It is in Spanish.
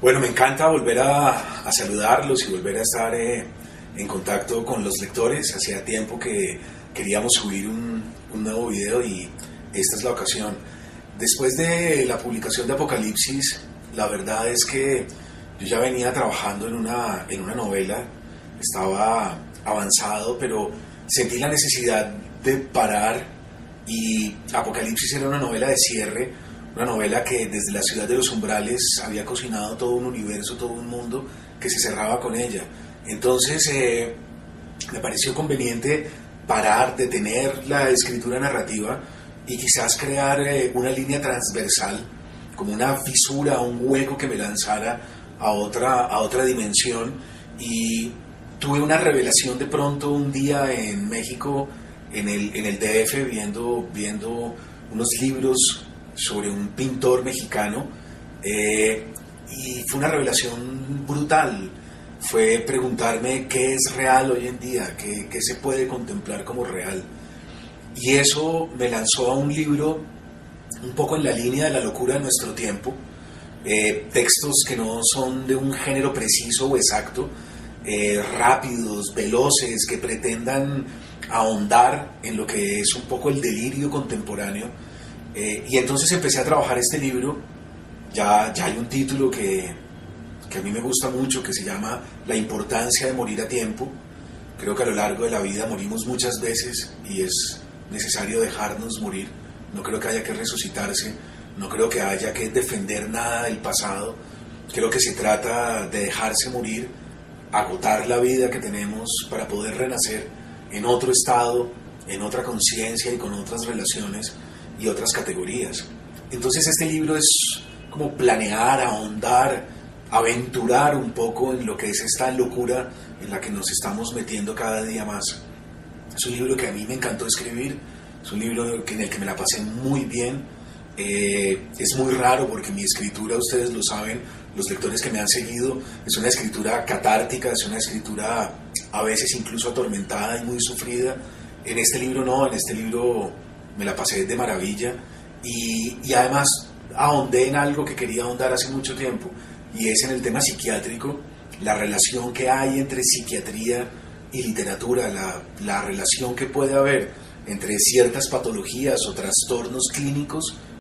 Bueno, me encanta volver a saludarlos y volver a estar en contacto con los lectores. Hacía tiempo que queríamos subir un nuevo video y esta es la ocasión. Después de la publicación de Apocalipsis, la verdad es que yo ya venía trabajando en una novela, estaba avanzado, pero sentí la necesidad de parar y Apocalipsis era una novela de cierre, una novela que desde la ciudad de los umbrales había cocinado todo un universo, todo un mundo que se cerraba con ella. Entonces me pareció conveniente parar, detener la escritura narrativa y quizás crear una línea transversal, como una fisura, un hueco que me lanzara a otra dimensión. Y tuve una revelación de pronto un día en México, en el DF, viendo unos libros sobre un pintor mexicano, y fue una revelación brutal. Fue preguntarme qué es real hoy en día, qué se puede contemplar como real. Y eso me lanzó a un libro un poco en la línea de la locura de nuestro tiempo, textos que no son de un género preciso o exacto, rápidos, veloces, que pretendan ahondar en lo que es un poco el delirio contemporáneo. Y entonces empecé a trabajar este libro. Ya hay un título que a mí me gusta mucho, que se llama La importancia de morir a tiempo. Creo que a lo largo de la vida morimos muchas veces y es necesario dejarnos morir. No creo que haya que resucitarse, no creo que haya que defender nada del pasado. Creo que se trata de dejarse morir, agotar la vida que tenemos para poder renacer en otro estado, en otra conciencia y con otras relaciones y otras categorías. Entonces este libro es como planear, ahondar, aventurar un poco en lo que es esta locura en la que nos estamos metiendo cada día más. Es un libro que a mí me encantó escribir, es un libro en el que me la pasé muy bien. Es muy raro porque mi escritura, ustedes lo saben, los lectores que me han seguido, es una escritura catártica, es una escritura a veces incluso atormentada y muy sufrida. En este libro no, en este libro me la pasé de maravilla y además ahondé en algo que quería ahondar hace mucho tiempo, y es en el tema psiquiátrico, la relación que hay entre psiquiatría y literatura, la relación que puede haber entre ciertas patologías o trastornos clínicos